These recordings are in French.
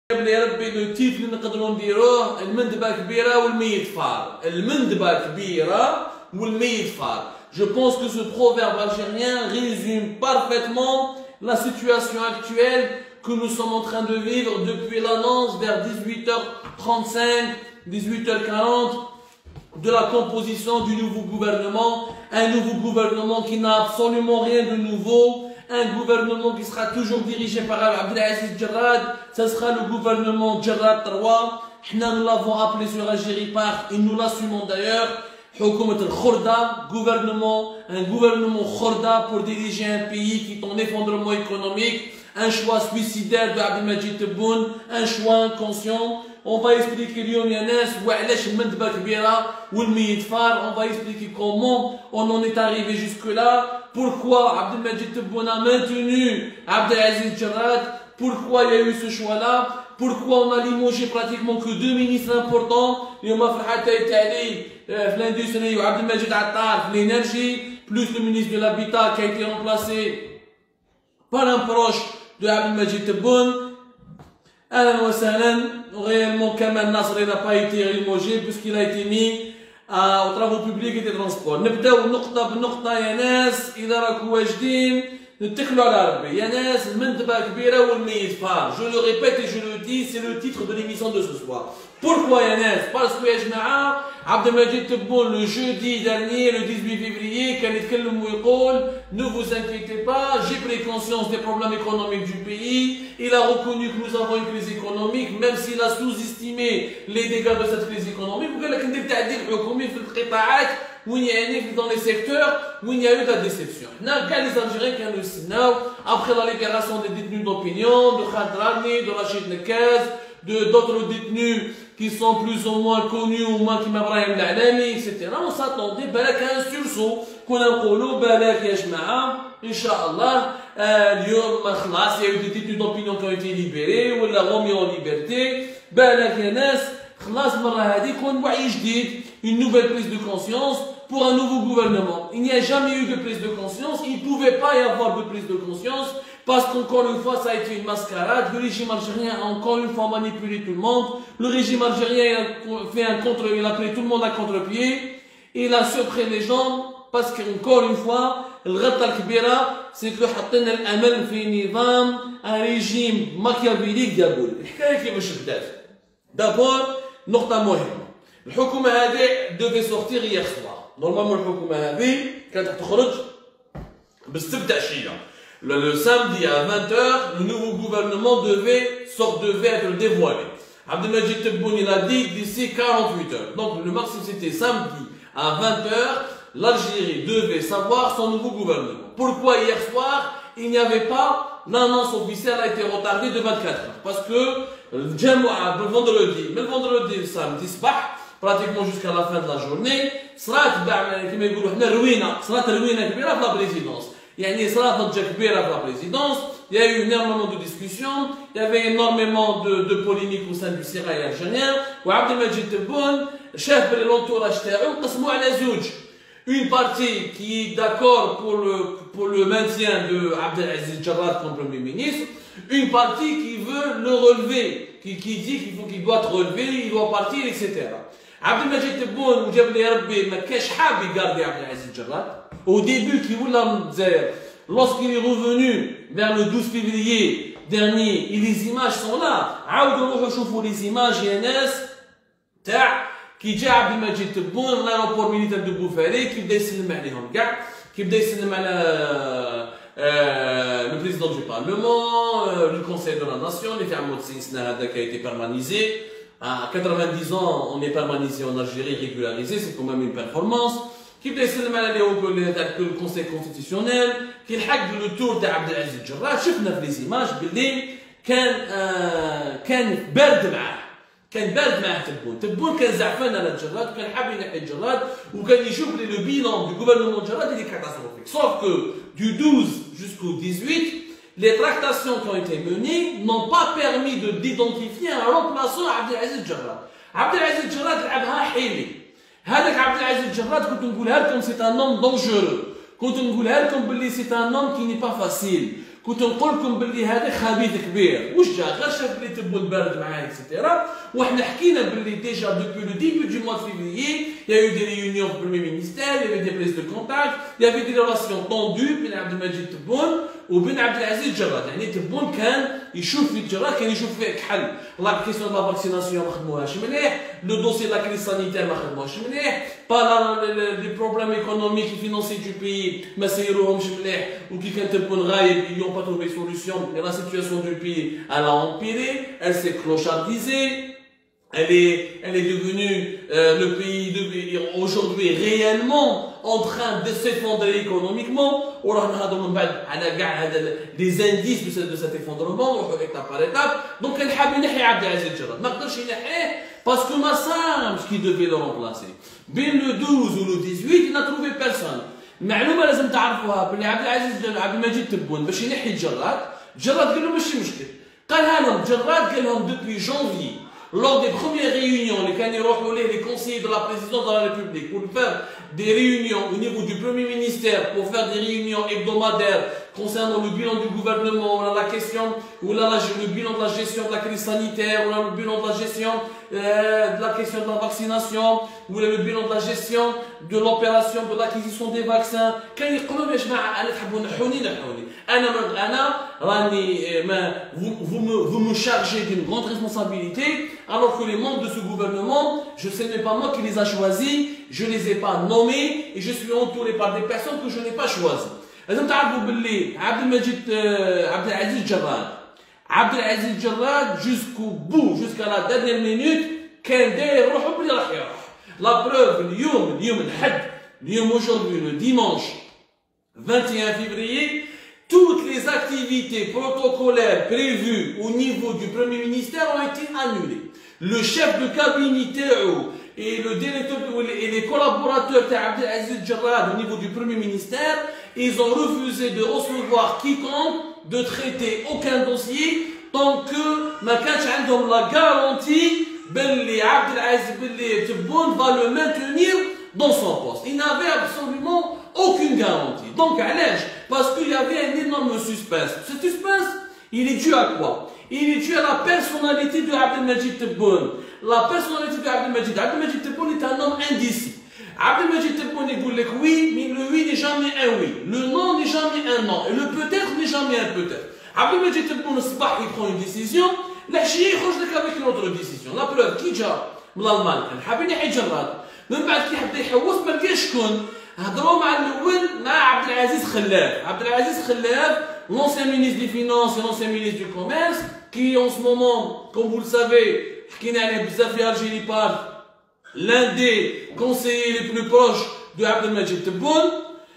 يا ربي لو تيتر اللي نقدروا نديروه المندبه كبيره والميت فار. المندبه كبيره والميت فار. Je pense que ce proverbe algérien résume parfaitement la situation actuelle que nous sommes en train de vivre depuis l'annonce vers 18h35, 18h40 de la composition du nouveau gouvernement. Un nouveau gouvernement qui n'a absolument rien de nouveau. Un gouvernement qui sera toujours dirigé par Abdelaziz Djerrad. Ce sera le gouvernement Djerrad 3. Nous l'avons appelé sur Algérie par, et nous l'assumons d'ailleurs, Houkoumat al-Khourda, un gouvernement Khourda pour diriger un pays qui est en effondrement économique, un choix suicidaire de Abdelmadjid Tebboune, un choix inconscient. On va expliquer اليوم يا ناس وعلاش المندبة كبيرة والميت فار. On va expliquer comment on en est arrivé jusque là, pourquoi Abdelmadjid Tebboune a maintenu Abdelaziz Djerrad, pourquoi il y a eu ce choix là, pourquoi on a limogé pratiquement que deux ministres importants. اليوم فرحات تايت علي في l'industrie وعبدالمجيد عطار في l'énergie, plus le ministre de l'habitat qui a été remplacé par un proche de Abdelmadjid Tebboune. Ahlan wa sahlan. Réellement, Kamal Nasri n'a pas été limogé puisqu'il a été mis aux travaux publics et des transports. نبداو نقطة بنقطة يا ناس. إذا راكم واجدين نتكلوا على ربي يا ناس. المندبة كبيرة والميت فار. Je le répète et je le dis, c'est le titre de l'émission de ce soir. Pourquoi يا ناس؟ Parce que يا جماعة Abdelmadjid Tebboune le jeudi dernier, le 18 février, كان يتكلم ويقول ne vous inquiétez pas, j'ai pris conscience des problèmes économiques du pays. Il a reconnu que nous avons une crise économique, même s'il a sous-estimé les dégâts de cette crise économique. وقال لك ندير تعديل حكومي في القطاعات وين يعني dans les secteurs où il y a eu de la déception. كاع les Algériens كانوا يستناو après la libération des détenus d'opinion, de Khadrani, de Rachid Nekaz, d'autres détenus qui sont plus ou moins connus ou moins qui Ibrahim Al-Alami, etc. On s'attendait بالك à un sursaut. كنا نقولوا بالك يا جماعة إن شاء الله اليوم خلاص il y a eu des détenus d'opinion qui ont été libérés ولا remis en liberté. بالك يا ناس خلاص مرة هذه يكون وعي جديد, une nouvelle prise de conscience pour un nouveau gouvernement. Il n'y a jamais eu de prise de conscience, il ne pouvait pas y avoir de prise de conscience parce qu'encore une fois ça a été une mascarade. Le régime algérien a encore une fois manipulé tout le monde. Le régime algérien il a pris tout le monde à contre-pied, il a surpris les gens parce qu'encore une fois الغلطة الكبيرة c'est que حطينا الأمل في نظام un régime machiavélique diabolique. الحكاية كيفاش بدات؟ d'abord نقطة مهمة. الحكومة هذه devait sortir hier soir. Normalement الحكومة هذه كانت تخرج بالسبت عشية. Le samedi à 20h, le nouveau gouvernement devait être dévoilé. Abdelmadjid Tebboune il a dit d'ici 48 heures. Donc le maximum c'était samedi à 20h, l'Algérie devait savoir son nouveau gouvernement. Pourquoi hier soir il n'y avait pas l'annonce officielle a été retardée de 24 heures? Parce que le vendredi, le samedi, pratiquement jusqu'à la fin de la journée, صرات كما يقولوا حنا روينه كبيره في la présidence. يعني صرات ضجه كبيره في la présidence. Il y a eu énormément de discussions, il y avait énormément de polémiques au sein du sérail algérien. وعبدالمجيد تبون شاف بلي l'entourage تاعو قسموا على زوج. Une partie qui est d'accord pour le maintien de Abdelaziz Djerrad comme Premier ministre, une partie qui veut le relever, qui dit qu'il doit être relevé, il doit partir, etc. Abdelmadjid Tebboune وجاب لي ربي ما كاش حاب يقاردي Abdelaziz Djerrad. Au début qui ولا مزير, lorsqu'il est revenu vers le 12 février dernier, et les images sont là, عاودوا روحوا شوفوا les images يا ناس تاع كي جا Abdelmadjid Tebboune l'aéroport militaire de Bouffalé كي بدا يسلم عليهم كاع, كي بدا يسلم على le président du Parlement, le Conseil de la Nation, les Fermout Sinsna qui a été permanisé. À 90 ans, on est permanisé en Algérie, régularisé, c'est quand même une performance. Qui بدا يسلم على le Conseil constitutionnel, qui حق le tour de Abdelaziz Djerrad. شفنا في les images باللي كان بارد معاه. كان بارد معاه تبون كان زعفان على Djerrad, كان حاب ينحي Djerrad وكان يشوف le bilan du gouvernement Djerrad il est catastrophique. Sauf que du 12 jusqu'au 18, les tractations qui ont été menées n'ont pas permis d'identifier un remplaçant à Abdelaziz Djerrad. Abdelaziz Djerrad لعبها حيلي. هذاك Abdelaziz Djerrad كنت نقولها لكم c'est un homme dangereux. كنت نقولها لكم باللي c'est un homme qui n'est pas facile. كنت نقول لكم باللي هذا خبيث كبير، واش جا غير شاف بلي تبون بارد معاه اكسيتيرا، وحنا حكينا باللي ديجا دوبوي لو ديبي دو موا فيفريي يا يو دي ريونيون في البريمير مينيستير، يا دي بريز دو كونتاكت، يا دي ريلاسيون طوندو بين عبد المجيد تبون وبين عبد العزيز جراد، يعني تبون كان يشوف في جراد كان يشوف فيه كحل، لا كيسيون لا فاكسيناسيون ما خدموهاش مليح، لو دوسي لا كريز سانيتير ما خدموهاش مليح، با لي بروبليم ايكونوميك فينونسي دو بيي ما سيروهمش مليح، وكي كان تبون غايب ils n'ont pas trouvé solution et la situation du pays elle a empiré, elle s'est clochardisée, elle est devenue le pays aujourd'hui réellement en train de s'effondrer économiquement. On a des indices de cet effondrement étape par étape. Donc elle a bien fait Abdelaziz Jarrad. Parce que Massam, qui devait le remplacer, bien le 12 ou le 18, il n'a trouvé personne. معلومه لازم تعرفوها بلي عبد العزيز عبد المجيد تبون باش ينحي جراد قال له ماشي مشكل، قالها لهم جراد قال لهم دوبوي جانفي lors des premières réunions اللي كانوا يروحوا ليه les conseillers de la présidence de la République pour faire des réunions au niveau du Premier ministère, pour faire des réunions hebdomadaires concernant le bilan du gouvernement, ou la question, ou le bilan de la gestion de la crise sanitaire, ou le bilan de la gestion de la question de la vaccination, ou le bilan de la gestion de l'opération de l'acquisition des vaccins. كان يقولوا يا جماعه انا تحبوا نحوني انا راني vous me chargez d'une grande responsabilité alors que les membres de ce gouvernement, je sais même pas moi qui les a choisis, je les ai pas nommés et je suis entouré par des personnes que je n'ai pas choisies. لازم تعرفوا باللي عبد المجيد عبد العزيز جراد jusqu'au bout, jusqu'à la dernière minute كان داير روحه بلي راح يروح. La preuve اليوم الحد aujourd'hui le dimanche 21 février, toutes les activités protocolaires prévues au niveau du Premier ministère ont été annulées. Le chef de cabinet et le directeur et les collaborateurs d'Abdelaziz Jarrad au niveau du Premier ministère, ils ont refusé de recevoir quiconque, de traiter aucun dossier tant que ma كانش عندهم la garantie باللي Abdelaziz Tebboune va le maintenir dans son poste. Il n'avait absolument aucune garantie. Donc parce qu'il y avait un énorme suspense. Ce suspense, il est dû à quoi? Il est dû à la personnalité de Abdelmajid Tebboune. La personnalité de Abdelmajid Tebboune est un homme indécis. Abdelmajid Tebboune il dit oui, mais le oui n'est jamais un oui. Le non n'est jamais un non. Et le peut-être n'est jamais un peut-être. Abdelmajid Tebboune, il prend une décision, العشية يخرج لك avec une autre décision. La preuve, كي جا من الألمان كان حاب ينحي جراد، من بعد كي حب يحوس ما لقاش شكون، هضروا مع الأول مع عبد العزيز خلاف, l'ancien ministre des Finances et l'ancien ministre du Commerce, qui en ce moment, comme vous le savez, حكينا عليه بزاف في Algérie Park, l'un des conseillers les plus proches de Abdelmajid Tebboune,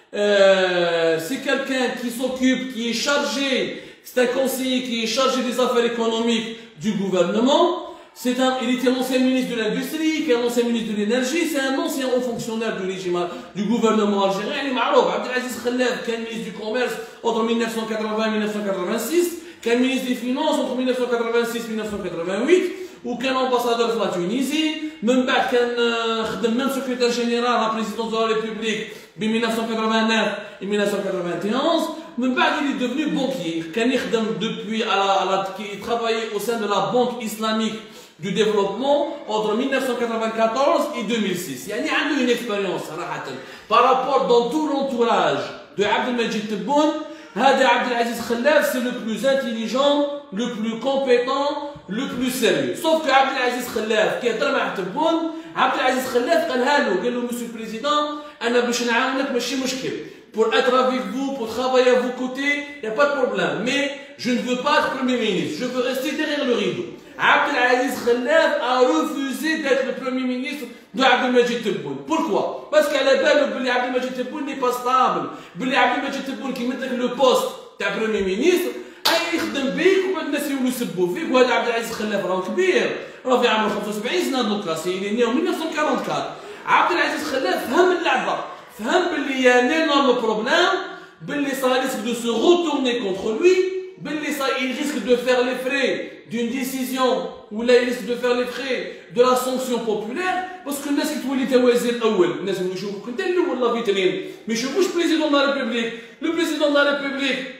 c'est quelqu'un qui s'occupe, qui est chargé. C'est un conseiller qui est chargé des affaires économiques du gouvernement. Il était l'ancien ministre de l'Industrie, qui est l'ancien ministre de l'Énergie. C'est un ancien haut fonctionnaire du régime du gouvernement algérien. Il est معروف. Abdelaziz Khalaf, qui est ministre du Commerce entre 1980 et 1986, qui est ministre des Finances entre 1986 et 1988, ou qui est ambassadeur de la Tunisie. من بعد كان خدم même secrétaire général à la présidence de la République de 1989 et 1991. من بعد il est devenu banquier. كان يخدم depuis il travaillait au sein de la Banque islamique du développement entre 1994 et 2006. يعني عنده une expérience صراحة par rapport dans tout l'entourage de Abdelmajid Tebboune. هذا Abdelaziz Khalaf, c'est le plus intelligent, le plus compétent, le plus sérieux. Sauf que Abdelaziz Khalaf, qui est très Tebboune, Abdelaziz Khalaf قال له Monsieur le Président, أنا باش نعاونك ماشي مشكل. Pour être avec vous, pour travailler à vos côtés, il n'y a pas de problème. Mais je ne veux pas être Premier ministre, je veux rester derrière le rideau. Abdelaziz Khalaf a refusé d'être le Premier ministre de Abdelmajid Tebboune. Pourquoi? Parce qu'à la base, Abdelmajid Tebboune n'est pas stable. Abdelmajid Tebboune qui met le poste de Premier ministre, يخدم بيك وبعد الناس يولوا يسبوا فيك. وهذا عبدالعزيز خلاف راه كبير، راه في عمره 75 سنه دوكا، سي ني 1944. عبدالعزيز خلاف فهم اللعبه، فهم باللي y a un énorme problème, باللي ça risque de se retourner contre lui, باللي ça il risque de faire les frais d'une décision ou là il risque de faire les frais de la sanction populaire, parce que الناس كي تولي توازي الاول الناس يشوفوك انت الاول لا فيترين، ما يشوفوش بريزيدون de la République. Le président de la République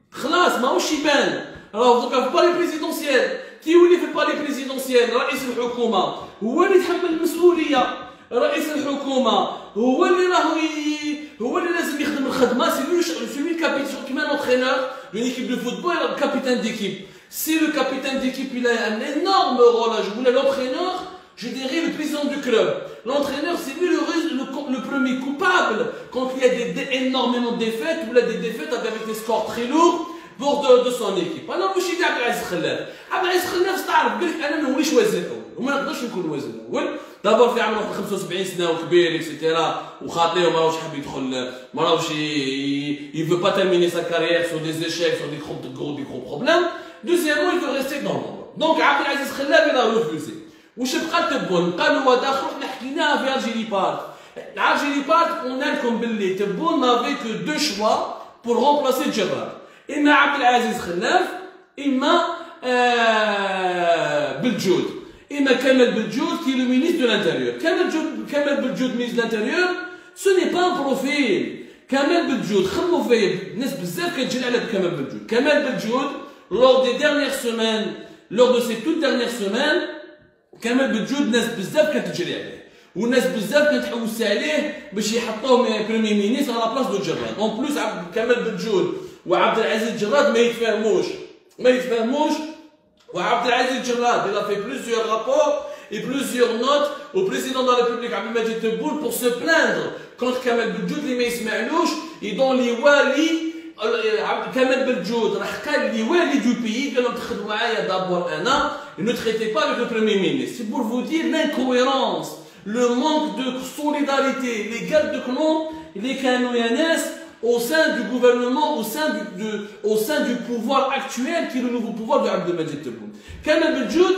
خلاص ماهوش يبان. راه دوكا في البالي بريزيدونسيال كي يولي في البالي بريزيدونسيال رئيس الحكومه هو اللي يتحمل المسؤوليه. رئيس الحكومه هو اللي لازم يخدم الخدمه. سي لو كابيتان كيما لونترينور دون ايكيب دو فوتبول كابيتان ديكيب. Si le capitaine d'équipe il a un énorme rôle à jouer, l'entraîneur, je dirais le président du club. L'entraîneur, c'est lui le premier coupable quand il y a énormément de défaites ou là des défaites avec des scores très lourds pour de son équipe. Alors, je suis عبد العزيز خلاف. عبد العزيز خلاف تعرف قال لك انا مانيش وزير اول وما نقدرش نكون وزير اول. دابا في عمره 75 سنه وكبير اكسيتيرا وخاطيه وما راهوش حاب يدخل ما راهوش il veut pas terminer sa carrière sur des échecs sur des gros problèmes. Deuxièmement, il veut rester dans l'ombre. Donc, عبد العزيز خلاف il a refusé. وش بقى تبون؟ قالوا هو داخل حنا حكيناها في الجيري بارك. الجيري بارك قلنا لكم باللي تبون n'avait que deux choix pour remplacer جراد. إما عبد العزيز خلاف إما بالجود. إما كمال بالجود qui est le ministre de l'Intérieur. كمال بالجود ministre de l'Intérieur ce n'est pas un profil. كمال بالجود خموا فيه ناس بزاف كتجري على كمال بالجود. كمال بالجود lors des dernières semaines, lors de ces toutes dernières semaines, كمال بالجود ناس بزاف كانت تجري عليه وناس بزاف كانت تحوس عليه باش يحطوه بريمي مينيستر على بلاص دو جراد. اون بلوس كمال بالجود وعبد العزيز جراد ما يتفاهموش وعبد العزيز جراد il a fait plusieurs rapports et plusieurs notes au président de la République Abdelmadjid Tebboune pour se plaindre contre كمال بالجود اللي ما يسمعلوش يدون لي والي كمال بالجود راح قال لي والي دو بيي قال لهم تخدموا معايا دابور انا ne traitez pas avec le premier ministre. C'est pour vous dire l'incohérence, le manque de solidarité, les gardes de clan, les canoyanes au sein du gouvernement, au sein du pouvoir actuel qui est le nouveau pouvoir de Abdelmadjid Tebboune. كمال بالجود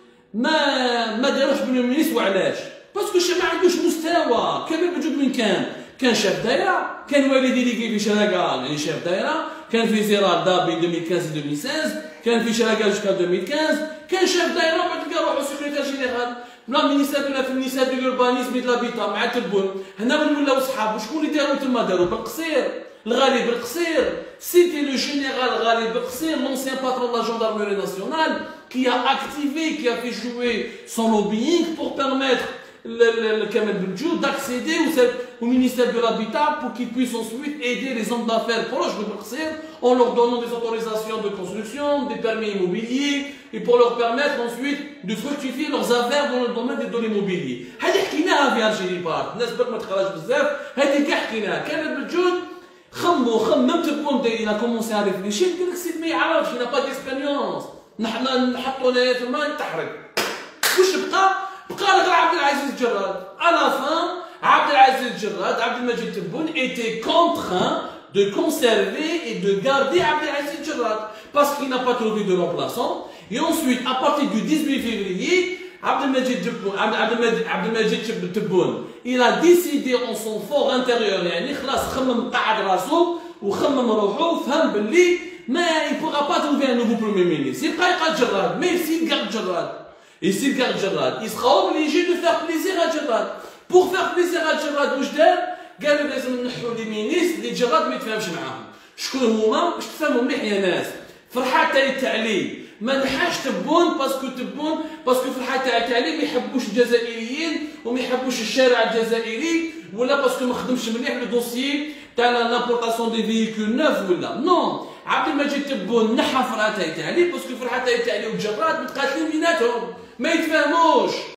ما داروش premier ministre وعلاش؟ باسكو ما عندوش مستوى. كمال بالجود وين كان شاف دايره كان والي ديليغي في شراكه يعني شاف دايره كان في زيرار دابي 2015 2016 كان في شراكه جوسكا 2015 كان شاف دايره بعد تلقى روحو سكرتير جينيرال بلا مينيستير في المينيستير دو لوربانيزم دو لابيتا مع تبون. هنا من ولاو صحاب وشكون اللي داروا تما داروا بالقصير الغالي بالقصير. سيتي لو جينيرال غالي بالقصير l'ancien patron de la gendarmerie nationale qui a activé qui a fait jouer son lobbying pour permettre le Kamel Beljoud d'accéder au ministère de l'Habitat pour qu'ils puissent ensuite aider les hommes d'affaires proches de Berkshire en leur donnant des autorisations de construction, des permis immobiliers et pour leur permettre ensuite de fructifier leurs affaires dans le domaine de l'immobilier. هذه حكيناها في الجيري بارك الناس برك ما تخرجش بزاف هذه كاع حكيناها. كامل بالجود خمم تبون il a commencé à réfléchir قال لك السيد ما يعرفش il n'a pas d'expérience نحطوا له في الماء يتحرك. واش بقى غير عبد العزيز جراد. à la fin عبد العزيز جراد Abdelmadjid Tebboune était contraint de conserver et de garder Abdelaziz Jarrad parce qu'il n'a pas trouvé de remplaçant. Et ensuite, à partir du 18 février, Abdelmadjid Tebboune, il a décidé en son fort intérieur, يعني خلاص خمم قعد راسو وخمم روحو فهم باللي ما il pourra pas trouver un nouveau premier ministre. يبقى يقعد جراد, mais s'il garde Jarrad, et s'il garde Jarrad, il sera obligé de faire plaisir à Jarrad. Pour faire plaisir à Jarrad واش دار؟ قالوا لازم نحو لي مينيست اللي جراد ما يتفاهمش معاهم. شكون هما؟ باش تفهموا مليح يا ناس. فرحات تاع التعليم ما نحاش تبون باسكو فرحات تاع التعليم ما يحبوش الجزائريين وما يحبوش الشارع الجزائري ولا باسكو ما خدمش مليح لو دوسيي تاع لامبورطاسيون دي فييكول نوف ولا نو. عبدالمجيد تبون نحى فرحات تاع التعليم باسكو فرحات تاع التعليم وجراد متقاتلين بيناتهم ما يتفاهموش.